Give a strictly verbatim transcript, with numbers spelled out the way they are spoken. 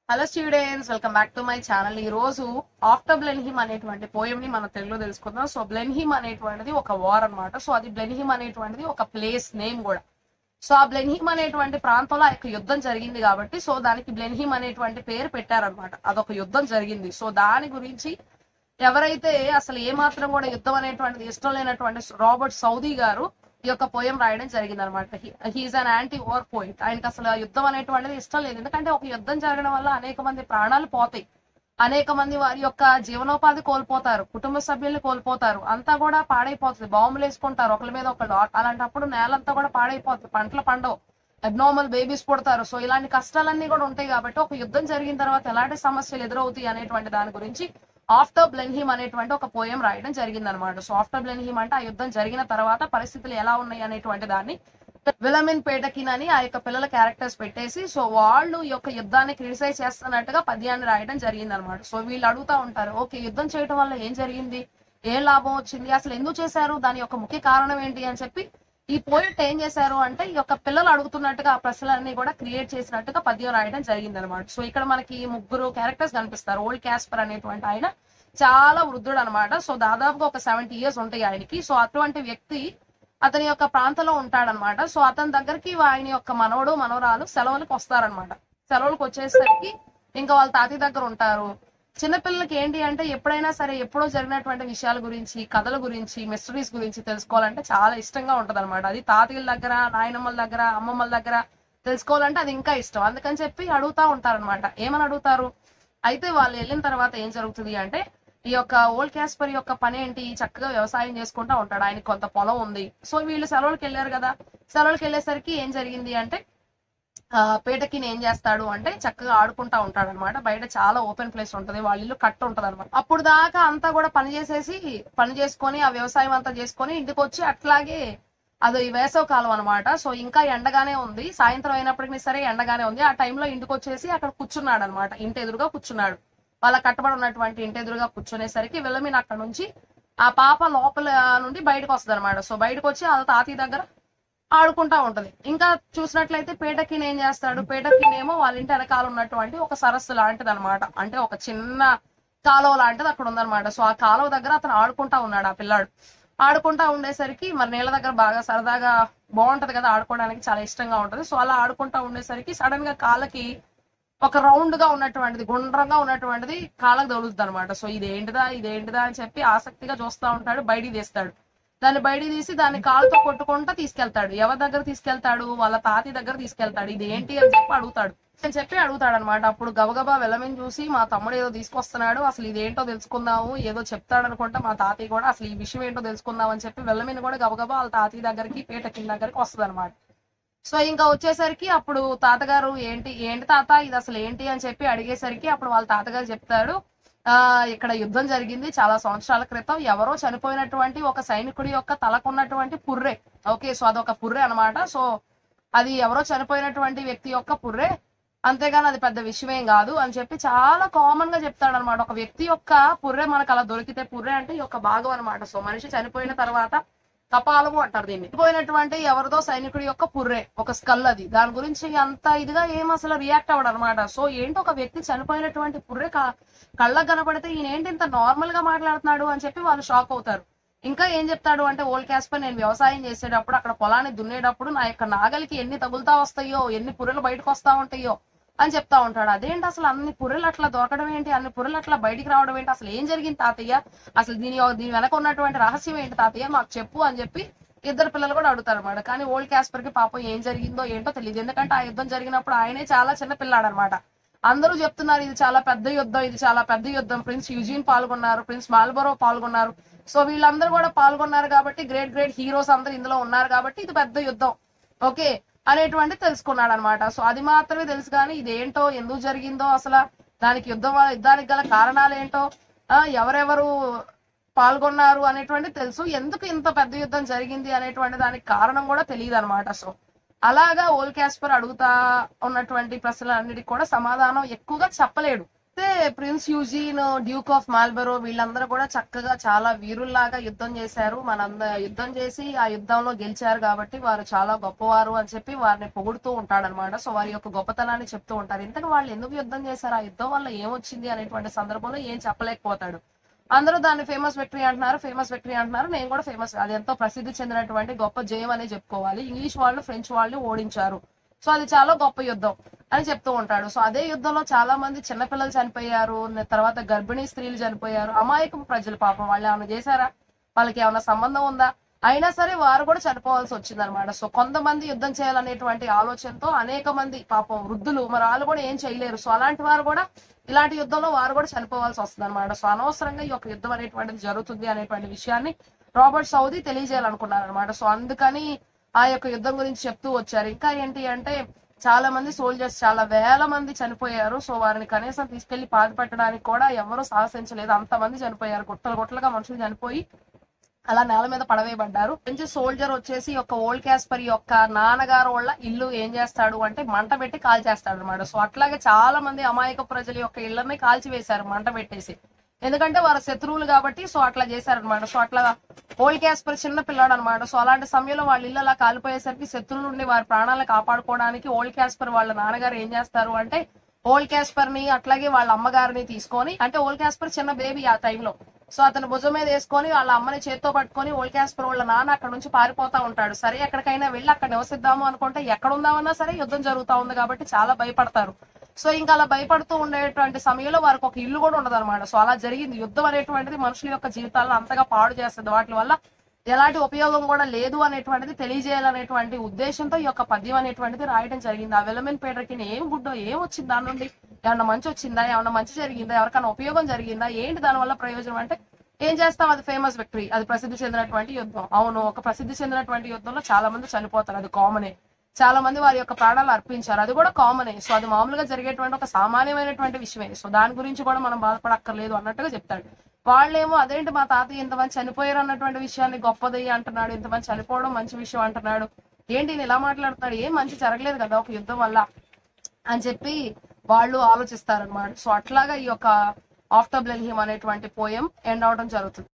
Hello students, welcome back to my channel. ఈ రోజు after బ్లెన్హిమ్ అనేటువంటి పోయం ని మన తెలుగులో తెలుసుకుందాం. సో బ్లెన్హిమ్ అనేటువంటిది ఒక వార్ అన్నమాట. సో అది బ్లెన్హిమ్ అనేటువంటిది ఒక ప్లేస్ నేమ్ కూడా. సో ఆ బ్లెన్హిమ్ అనేటువంటి ప్రాంతంలో ఆ యొక్క యుద్ధం జరిగింది కాబట్టి సో దానికి బ్లెన్హిమ్ అనేటువంటి పేరు పెట్టారనమాట. అదొక యుద్ధం జరిగింది. సో దాని గురించి ఎవరైతే అసలు ఏ మాత్రం కూడా యుద్ధం అనేటువంటిది ఇష్టం లేనటువంటి రాబర్ట్ సౌదీ గారు ఈ యొక్క పోయం రాయడం జరిగింది అనమాట. He is an anti war poet. ఆయనకి అసలు యుద్ధం అనేటువంటిది ఇష్టం లేదు. ఎందుకంటే ఒక యుద్ధం జరగడం వల్ల అనేక మంది ప్రాణాలు పోతాయి, అనేక మంది వారి యొక్క జీవనోపాధి కోల్పోతారు, కుటుంబ సభ్యుల్ని కోల్పోతారు, అంతా కూడా పాడైపోతుంది, బాంబులు వేసుకుంటారు ఒకరి మీద ఒకళ్ళు. అలాంటప్పుడు నేలంతా కూడా పాడైపోతుంది, పంటలు పండవు, అబ్నార్మల్ బేబీస్ పుడతారు. సో ఇలాంటి కష్టాలన్నీ కూడా ఉంటాయి కాబట్టి ఒక యుద్ధం జరిగిన తర్వాత ఎలాంటి సమస్యలు ఎదురవుతాయి అనేటువంటి దాని గురించి ఆఫ్టర్ బ్లెన్హిమ్ అనేటువంటి ఒక పోయం రాయడం జరిగింది అనమాట. సో ఆఫ్టర్ బ్లెన్హిమ్ అంటే ఆ యుద్ధం జరిగిన తర్వాత పరిస్థితులు ఎలా ఉన్నాయి అనేటువంటి దాన్ని విలమిన్ పేటకిన్ అని ఆ యొక్క పిల్లల క్యారెక్టర్స్ పెట్టేసి సో వాళ్ళు ఈ యొక్క యుద్ధాన్ని క్రిటిసైజ్ చేస్తున్నట్టుగా పద్యాన్ని రాయడం జరిగింది అనమాట. సో వీళ్ళు అడుగుతా ఉంటారు, ఓకే యుద్ధం చేయడం వల్ల ఏం జరిగింది, ఏం లాభం వచ్చింది, అసలు ఎందుకు చేశారు, దాని యొక్క ముఖ్య కారణం ఏంటి అని చెప్పి ఈ పోయిట్ ఏం చేశారు అంటే ఈ యొక్క పిల్లలు అడుగుతున్నట్టుగా ఆ ప్రశ్నలన్నీ కూడా క్రియేట్ చేసినట్టుగా పద్యం రాయడం జరిగింది అనమాట. సో ఇక్కడ మనకి ముగ్గురు క్యారెక్టర్స్ కనిపిస్తారు. ఓల్డ్ క్యాస్పర్ అనేటువంటి ఆయన చాలా వృద్ధుడు అనమాట. సో దాదాపుగా ఒక సెవెంటీ ఇయర్స్ ఉంటాయి ఆయనకి. సో అటువంటి వ్యక్తి అతని యొక్క ప్రాంతంలో ఉంటాడనమాట. సో అతని దగ్గరికి ఆయన యొక్క మనవడు మనవరాలు సెలవులకు వస్తారనమాట. సెలవులకు వచ్చేసరికి ఇంకా వాళ్ళ తాతయ్య దగ్గర ఉంటారు. చిన్నపిల్లలకి ఏంటి అంటే ఎప్పుడైనా సరే ఎప్పుడో జరిగినటువంటి విషయాల గురించి, కథల గురించి, మిస్టరీస్ గురించి తెలుసుకోవాలంటే చాలా ఇష్టంగా ఉంటది అనమాట. అది తాతయ్యల దగ్గర, నాయనమ్మల దగ్గర, అమ్మమ్మల దగ్గర తెలుసుకోవాలంటే అది ఇంకా ఇష్టం. అందుకని చెప్పి అడుగుతా ఉంటారనమాట. ఏమని అడుగుతారు అయితే వాళ్ళు వెళ్ళిన తర్వాత ఏం జరుగుతుంది అంటే ఈ యొక్క ఓల్డ్ క్యాస్పర్ యొక్క పని ఏంటి, చక్కగా వ్యవసాయం చేసుకుంటా ఉంటాడు. ఆయనకి కొంత పొలం ఉంది. సో వీళ్ళు సెలవులకు వెళ్ళారు కదా, సెలవులకు వెళ్ళేసరికి ఏం జరిగింది అంటే ఆ పేటకిన్ ఏం చేస్తాడు అంటే చక్కగా ఆడుకుంటా ఉంటాడు అనమాట. బయట చాలా ఓపెన్ ప్లేస్ ఉంటది, వాళ్ళ ఇల్లు కట్టు ఉంటది అనమాట. అప్పుడు దాకా అంతా కూడా పని చేసేసి పని చేసుకొని ఆ వ్యవసాయం అంతా చేసుకొని ఇంటికి వచ్చి అట్లాగే అది వేసవ కాలం అనమాట. సో ఇంకా ఎండగానే ఉంది, సాయంత్రం అయినప్పటికీ సరే ఎండగానే ఉంది. ఆ టైంలో ఇంటికి వచ్చేసి అక్కడ కూర్చున్నాడు అనమాట. ఇంటి ఎదురుగా కూర్చున్నాడు. వాళ్ళ కట్టబడి ఉన్నటువంటి ఇంటి ఎదురుగా కూర్చునేసరికి విలమిన్ అక్కడ నుంచి ఆ పాప లోపల నుండి బయటకు వస్తుంది అనమాట. సో బయటకు వచ్చి వాళ్ళ తాతయ్య దగ్గర ఆడుకుంటా ఉంటది. ఇంకా చూసినట్లయితే పేటకిన్ ఏం చేస్తాడు, పేటకిన్ ఏమో వాళ్ళ ఇంటి వెనకాల ఉన్నటువంటి ఒక సరస్సు లాంటిది అనమాట. అంటే ఒక చిన్న కాలువ లాంటిది అక్కడ ఉందన్నమాట. సో ఆ కాలువ దగ్గర అతను ఆడుకుంటా ఉన్నాడు. ఆ పిల్లాడు ఆడుకుంటా ఉండేసరికి మరి నీళ్ళ దగ్గర బాగా సరదాగా బాగుంటది కదా, ఆడుకోవడానికి చాలా ఇష్టంగా ఉంటది. సో అలా ఆడుకుంటా ఉండేసరికి సడన్ గా కాళ్ళకి ఒక రౌండ్ గా ఉన్నటువంటిది, గుండ్రంగా ఉన్నటువంటిది కాళ్ళకు తగులుతుంది అనమాట. సో ఇదేంటిదా ఇదేంటిదా అని చెప్పి ఆసక్తిగా చూస్తూ ఉంటాడు. బయటికి తీస్తాడు. దాన్ని బయటికి తీసి దాన్ని కాలుతో కొట్టుకుంటా తీసుకెళ్తాడు. ఎవరి దగ్గర తీసుకెళ్తాడు, వాళ్ళ తాతయ్య దగ్గర తీసుకెళ్తాడు. ఇది ఏంటి అని చెప్పి అడుగుతాడు అని చెప్పి అడుగుతాడు అనమాట. అప్పుడు గబగబా విలమిన్ చూసి మా తమ్ముడు ఏదో తీసుకొస్తున్నాడు, అసలు ఇదేంటో తెలుసుకుందాము, ఏదో చెప్తాడు అనుకుంటా. మా తాతయ్య కూడా అసలు ఈ విషయం ఏంటో తెలుసుకుందాం అని చెప్పి విలమిన్ కూడా గబగబా వాళ్ళ తాతయ్య దగ్గరికి పేటకిన్ దగ్గరికి వస్తుంది అనమాట. సో ఇంకా వచ్చేసరికి అప్పుడు తాతగారు ఏంటి ఏంటి తాత ఇది అసలు ఏంటి అని చెప్పి అడిగేసరికి అప్పుడు వాళ్ళ తాతగారు చెప్తాడు, ఆ ఇక్కడ యుద్ధం జరిగింది చాలా సంవత్సరాల క్రితం. ఎవరో చనిపోయినటువంటి ఒక సైనికుడి యొక్క తలకున్నటువంటి పుర్రె. ఓకే, సో అదొక పుర్రె అనమాట. సో అది ఎవరో చనిపోయినటువంటి వ్యక్తి యొక్క పుర్రె, అంతేగాని అది పెద్ద విషయమేం కాదు అని చెప్పి చాలా కామన్ గా చెప్తాడు అనమాట. ఒక వ్యక్తి యొక్క పుర్రె మనకు అలా దొరికితే, పుర్రె అంటే ఈ యొక్క భాగం అనమాట. సో మనిషి చనిపోయిన తర్వాత కపాలము అంటారు దీన్ని. చనిపోయినటువంటి ఎవరిదో సైనికుడి యొక్క పుర్రె, ఒక స్కల్, అది దాని గురించి అంత ఇదిగా ఏం అసలు రియాక్ట్ అవ్వడు అనమాట. సో ఏంటి ఒక వ్యక్తి చనిపోయినటువంటి పుర్రె కళ్ళకు కనపడితే ఈయన ఏంటి ఇంత నార్మల్ గా మాట్లాడుతున్నాడు అని చెప్పి వాళ్ళు షాక్ అవుతారు. ఇంకా ఏం చెప్తాడు అంటే ఓల్డ్ క్యాస్పర్ నేను వ్యవసాయం చేసేటప్పుడు అక్కడ పొలాన్ని దున్నేటప్పుడు నా యొక్క నాగలికి ఎన్ని తగులుతా వస్తాయో, ఎన్ని పుర్రెలు బయటకు వస్తా ఉంటాయో అని చెప్తా ఉంటాడు. అదేంటి అసలు అన్ని పుర్రెలు అట్లా దొరకడం ఏంటి, అన్ని పుర్రెలు అట్లా బయటికి రావడం ఏంటి, అసలు ఏం జరిగింది తాతయ్య, అసలు దీని దీని వెనక ఉన్నటువంటి రహస్యం ఏంటి తాతయ్య మాకు చెప్పు అని చెప్పి ఇద్దరు పిల్లలు కూడా అడుగుతారు అనమాట. కానీ ఓల్డ్ క్యాస్పర్ కి పాపం ఏం జరిగిందో ఏంటో తెలియదు. ఎందుకంటే ఆ యుద్ధం జరిగినప్పుడు ఆయనే చాలా చిన్న పిల్లాడు అనమాట. అందరూ చెప్తున్నారు ఇది చాలా పెద్ద యుద్ధం, ఇది చాలా పెద్ద యుద్ధం, ప్రిన్స్ యూజిన్ పాల్గొన్నారు, ప్రిన్స్ మాల్బరో పాల్గొన్నారు. సో వీళ్ళందరూ కూడా పాల్గొన్నారు కాబట్టి గ్రేట్ గ్రేట్ హీరోస్ అందరూ ఇందులో ఉన్నారు కాబట్టి ఇది పెద్ద యుద్ధం ఓకే అనేటువంటి తెలుసుకున్నాడు అనమాట. సో అది మాత్రమే తెలుసు, కానీ ఇదేంటో ఎందుకు జరిగిందో అసలు దానికి యుద్ధం యుద్ధానికి గల కారణాలు ఏంటో, ఆ ఎవరెవరు పాల్గొన్నారు అనేటువంటి తెలుసు, ఎందుకు ఇంత పెద్ద యుద్ధం జరిగింది అనేటువంటి దానికి కారణం కూడా తెలియదు అనమాట. సో అలాగా ఓల్డ్ క్యాస్పర్ అడుగుతా ఉన్నటువంటి ప్రశ్నలన్నిటికి కూడా సమాధానం ఎక్కువగా చెప్పలేడు. అయితే prince Eugene, duke of Marlborough వీళ్ళందరూ కూడా చక్కగా చాలా వీరుల్లాగా యుద్ధం చేశారు. మనంద యుద్ధం చేసి ఆ యుద్ధంలో గెలిచారు కాబట్టి వారు చాలా గొప్పవారు అని చెప్పి వారిని పొగుడుతూ ఉంటాడనమాట. సో వారి యొక్క గొప్పతనాన్ని చెప్తూ ఉంటారు. ఇంతకు వాళ్ళు ఎందుకు యుద్ధం చేశారు, ఆ యుద్ధం వల్ల ఏమొచ్చింది అనేటువంటి సందర్భంలో ఏం చెప్పలేకపోతాడు. అందరూ దాన్ని ఫేమస్ విక్టరీ అంటున్నారు, ఫేమస్ విక్టరీ అంటున్నారు. నేను కూడా ఫేమస్, అది ఎంతో ప్రసిద్ధి చెందినటువంటి గొప్ప జయం అనే చెప్పుకోవాలి. ఇంగ్లీష్ వాళ్ళు ఫ్రెంచ్ వాళ్ళు ఓడించారు, సో అది చాలా గొప్ప యుద్ధం అని చెప్తూ ఉంటాడు. సో అదే యుద్ధంలో చాలా మంది చిన్నపిల్లలు చనిపోయారు, తర్వాత గర్భిణీ స్త్రీలు చనిపోయారు, అమాయకం ప్రజలు పాపం. వాళ్ళు ఏమైనా చేశారా, వాళ్ళకి ఏమైనా సంబంధం ఉందా, అయినా సరే వారు కూడా చనిపోవాల్సి వచ్చిందనమాట. సో కొంతమంది యుద్ధం చేయాలనేటువంటి ఆలోచనతో అనేక మంది పాపం వృద్ధులు మరి వాళ్ళు కూడా ఏం చేయలేరు. సో అలాంటి వారు కూడా ఇలాంటి యుద్ధంలో వారు కూడా చనిపోవాల్సి వస్తుంది అనమాట. సో అనవసరంగా ఈ యొక్క యుద్ధం అనేటువంటిది జరుగుతుంది అనేటువంటి విషయాన్ని రాబర్ట్ సౌదీ తెలియజేయాలనుకున్నారు అనమాట. సో అందుకని ఆ యొక్క యుద్ధం గురించి చెప్తూ వచ్చారు. ఇంకా ఏంటి అంటే చాలా మంది సోల్జర్స్, చాలా వేల మంది చనిపోయారు. సో వారిని కనీసం తీసుకెళ్లి పాతి పెట్టడానికి కూడా ఎవరు సాహసించలేదు. అంతమంది చనిపోయారు, గుట్టలు గుట్టలుగా మనుషులు చనిపోయి అలా నేల మీద పడవేయబడ్డారు. ఫ్రెంచ్ సోల్జర్ వచ్చేసి యొక్క ఓల్డ్ క్యాస్పర్ యొక్క నాన్నగారు వాళ్ళ ఇల్లు ఏం చేస్తాడు అంటే మంట పెట్టి కాల్ చేస్తాడు అనమాట. సో అట్లాగే చాలా మంది అమాయక ప్రజల యొక్క ఇళ్లని కాల్చివేశారు మంట పెట్టేసి, ఎందుకంటే వారు శత్రువులు కాబట్టి. సో అట్లా చేశారనమాట. సో అట్లా ఓల్డ్ క్యాస్పర్ చిన్న పిల్లాడు అనమాట. సో అలాంటి సమయంలో వాళ్ళ ఇల్లు అలా కాలిపోయేసరికి శత్రువుల నుండి వారి ప్రాణాలను కాపాడుకోవడానికి ఓల్డ్ క్యాస్పర్ వాళ్ళ నాన్నగారు ఏం చేస్తారు అంటే ఓల్డ్ క్యాస్పర్ ని అట్లాగే వాళ్ళ అమ్మగారిని తీసుకొని, అంటే ఓల్డ్ క్యాస్పర్ చిన్న బేబీ ఆ టైంలో, సో అతను భుజం మీద వేసుకొని వాళ్ళ అమ్మని చేత్తో పట్టుకొని ఓల్డ్ క్యాస్పర్ వాళ్ళ నాన్న అక్కడ నుంచి పారిపోతా ఉంటాడు. సరే ఎక్కడికైనా వెళ్ళి అక్కడ నివసిద్దాము అనుకుంటే ఎక్కడ ఉందామన్నా సరే యుద్ధం జరుగుతా ఉంది కాబట్టి చాలా భయపడతారు. సో ఇంకా అలా భయపడుతూ ఉండేటువంటి సమయంలో వారికి ఒక ఇల్లు కూడా ఉండదు అనమాట. సో అలా జరిగింది. యుద్ధం అనేటువంటిది మనుషుల యొక్క జీవితాలను అంతగా పాడు చేస్తుంది, వాటి వల్ల ఎలాంటి ఉపయోగం కూడా లేదు అనేటువంటిది తెలియజేయాలనేటువంటి ఉద్దేశంతో ఈ యొక్క పద్యం అనేటువంటిది రాయడం జరిగింది. ఆ విలమెన్ పీటర్కి ఏం గుడ్డో ఏం వచ్చింది, దాని నుండి ఏమన్నా మంచి వచ్చిందా, ఏమన్నా మంచి జరిగిందా, ఎవరికైనా ఉపయోగం జరిగిందా, ఏంటి దాని వల్ల ప్రయోజనం అంటే ఏం చేస్తాం, అది ఫేమస్ విక్టరీ, అది ప్రసిద్ధి చెందినటువంటి యుద్ధం. అవును, ఒక ప్రసిద్ధి చెందినటువంటి యుద్ధంలో చాలా మంది చనిపోతారు, అది కామనే. చాలా మంది వారి యొక్క ప్రాణాలు అర్పించారు, అది కూడా కామనే. సో అది మామూలుగా జరిగేటువంటి ఒక సామాన్యమైనటువంటి విషయమే. సో దాని గురించి కూడా మనం బాధపడక్కర్లేదు అన్నట్టుగా చెప్తాడు. వాళ్ళేమో అదేంటి మా తాతయ్య ఇంతమంది చనిపోయారు అన్నటువంటి విషయాన్ని గొప్పది అంటున్నాడు, ఇంతమంది చనిపోవడం మంచి విషయం అంటున్నాడు, ఏంటి నేను ఇలా మాట్లాడుతున్నాడు, ఏం మంచి జరగలేదు కదా ఒక యుద్ధం వల్ల అని చెప్పి వాళ్ళు ఆలోచిస్తారనమాట. సో అట్లాగా ఈ యొక్క ఆఫ్టర్ బ్లెన్హీమ్ అనేటువంటి పోయం ఎండ్ అవడం జరుగుతుంది.